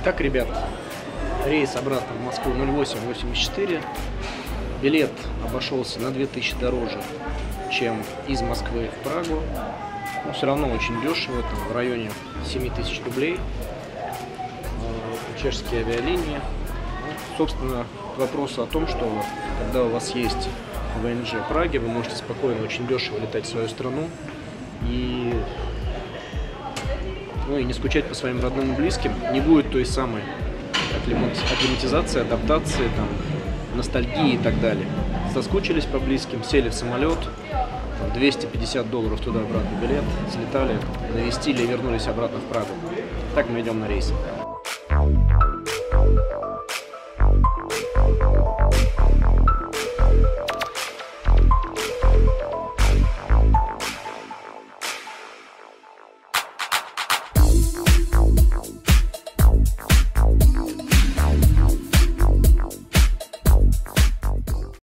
Так, ребят, рейс обратно в Москву 0884. Билет обошелся на 2000 дороже, чем из Москвы в Прагу. Но все равно очень дешево, там в районе 7000 рублей. Чешские авиалинии. Собственно, к вопросу о том, что когда у вас есть ВНЖ Праги, вы можете спокойно, очень дешево летать в свою страну и не скучать по своим родным и близким. Не будет той самой акклиматизации, адаптации, там, ностальгии и так далее. Соскучились по близким, сели в самолет, там, $250 туда-обратно билет, слетали, навестили и вернулись обратно в Прагу. Так мы идем на рейс.